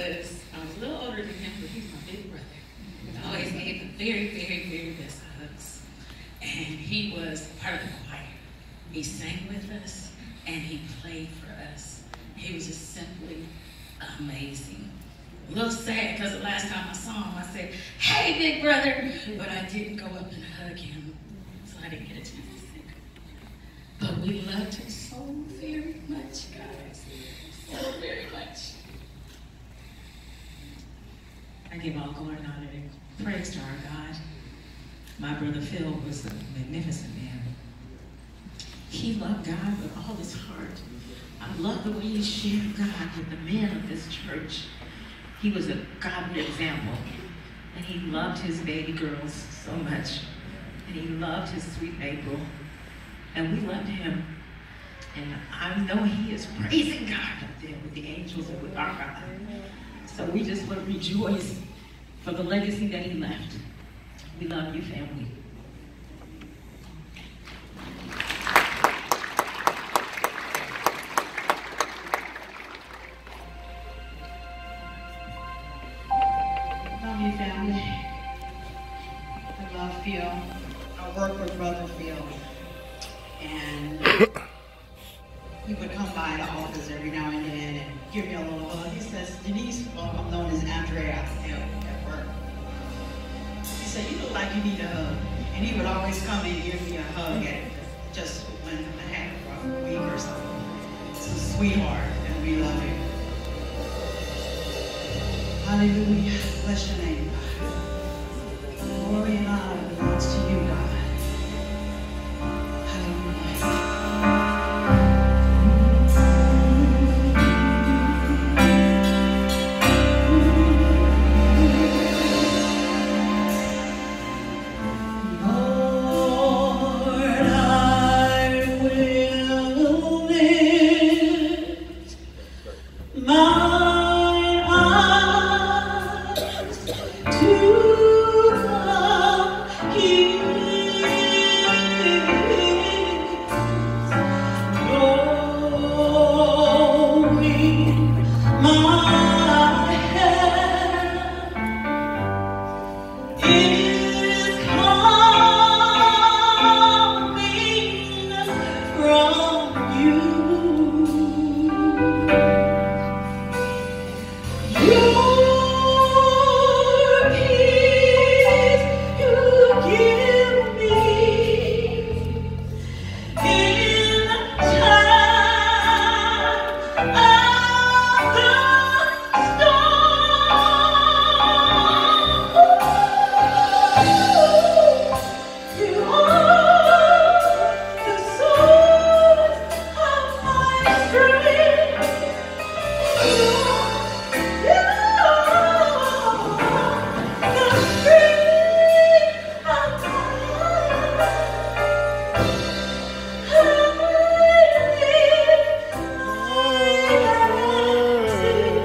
I was a little older than him, but he's my big brother. I always gave the very, very, very best hugs. And he was part of the choir. He sang with us, and he played for us. He was just simply amazing. A little sad because the last time I saw him, I said, "Hey, big brother," but I didn't go up and hug him, so I didn't get a chance to say goodbye. But we loved him so very much, guys, so very much. I give all glory and honor and praise to our God. My brother Phil was a magnificent man. He loved God with all his heart. I love the way he shared God with the men of this church. He was a godly example. And he loved his baby girls so much. And he loved his sweet April. And we loved him. And I know he is praising God up there with the angels and with our God. So we just want to rejoice for the legacy that he left. We love you, family. Love you, family. I love Phil. I work with Brother Phil. And he would come by the office every now and then and give me a little hug. He says, "Denise," well, I'm known as Andrea at work. He said, "You look like you need a hug." And he would always come and give me a hug at just when I had a week or something. He's a sweetheart, and we love him. Hallelujah. Bless your name, God. Glory and honor belongs to you, God.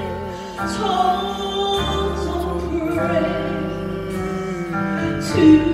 To